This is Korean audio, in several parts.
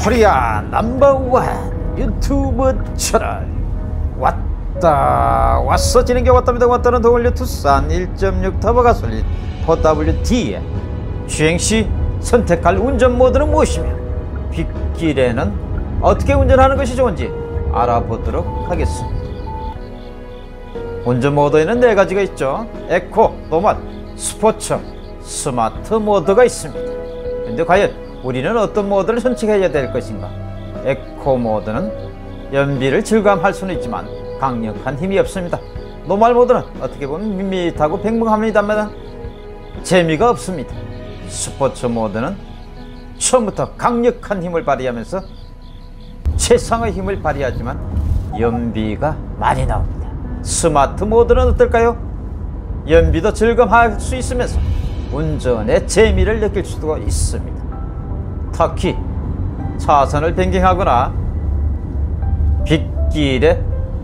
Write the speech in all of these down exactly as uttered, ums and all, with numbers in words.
코리아 넘버원 유튜브 채널 왔다 왔어. 진행게 왔답니다. 왔다는 더블유 투싼 일 점 육 터보 가솔린 포 더블유 디에 주행시 선택할 운전 모드는 무엇이며 빗길에는 어떻게 운전하는 것이 좋은지 알아보도록 하겠습니다. 운전 모드에는 네 가지가 있죠. 에코, 노멀, 스포츠, 스마트 모드가 있습니다. 근데 과연 우리는 어떤 모드를 선택해야 될 것인가? 에코 모드는 연비를 즐감할 수는 있지만 강력한 힘이 없습니다. 노멀 모드는 어떻게 보면 밋밋하고 평범합니다만 재미가 없습니다. 스포츠 모드는 처음부터 강력한 힘을 발휘하면서 최상의 힘을 발휘하지만 연비가 많이 나옵니다. 스마트 모드는 어떨까요? 연비도 즐감할 수 있으면서 운전의 재미를 느낄 수도 있습니다. 특히 차선을 변경하거나 빗길에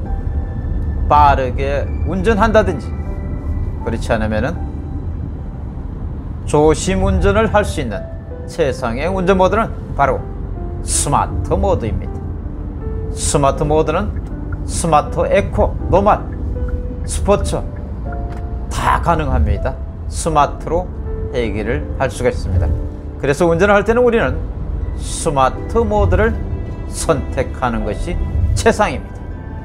빠르게 운전한다든지 그렇지 않으면은 조심 운전을 할 수 있는 최상의 운전 모드는 바로 스마트 모드입니다. 스마트 모드는 스마트, 에코, 노멀, 스포츠 다 가능합니다. 스마트로 해결을 할 수가 있습니다. 그래서 운전을 할 때는 우리는 스마트 모드를 선택하는 것이 최상입니다.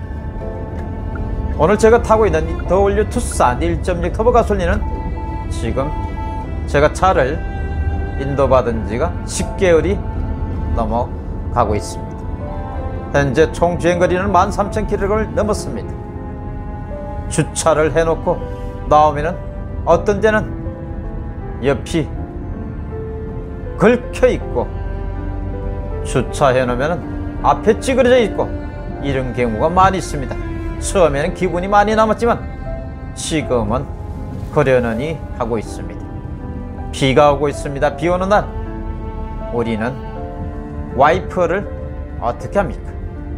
오늘 제가 타고 있는 더블유 투싼 일 점 육 터보 가솔린은 지금 제가 차를 인도받은 지가 십 개월이 넘어가고 있습니다. 현재 총 주행거리는 만 삼천 킬로미터를 넘었습니다. 주차를 해놓고 나오면은 어떤 데는 옆이 긁혀 있고 주차해 놓으면 앞에 찌그러져 있고 이런 경우가 많이 있습니다. 처음에는 기분이 많이 남았지만 지금은 그러느니 하고 있습니다. 비가 오고 있습니다. 비 오는 날 우리는 와이퍼를 어떻게 합니까?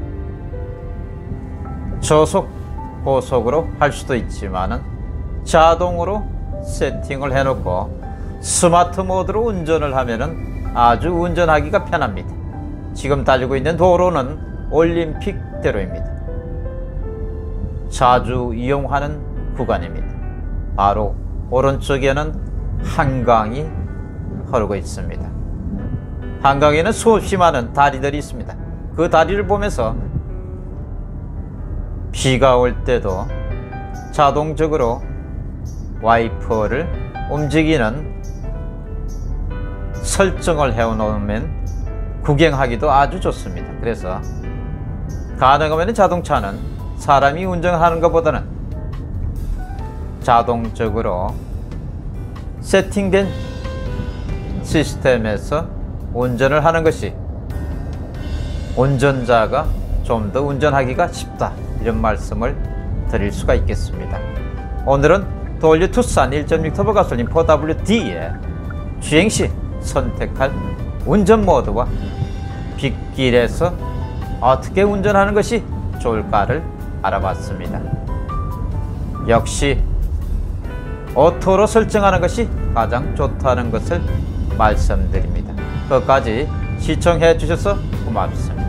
저속, 고속으로 할 수도 있지만은 자동으로 세팅을 해놓고 스마트 모드로 운전을 하면은 아주 운전하기가 편합니다. 지금 달리고 있는 도로는 올림픽대로입니다. 자주 이용하는 구간입니다. 바로 오른쪽에는 한강이 흐르고 있습니다. 한강에는 수없이 많은 다리들이 있습니다. 그 다리를 보면서 비가 올 때도 자동적으로 와이퍼를 움직이는 설정을 해놓으면 구경하기도 아주 좋습니다. 그래서 가능하면 자동차는 사람이 운전하는 것보다는 자동적으로 세팅된 시스템에서 운전을 하는 것이 운전자가 좀 더 운전하기가 쉽다, 이런 말씀을 드릴 수가 있겠습니다. 오늘은 더블유 투싼 일 점 육 터보 가솔린 포 더블유 디에 주행시 선택할 운전 모드와 빗길에서 어떻게 운전하는 것이 좋을까를 알아봤습니다. 역시 오토로 설정하는 것이 가장 좋다는 것을 말씀드립니다. 끝까지 시청해 주셔서 고맙습니다.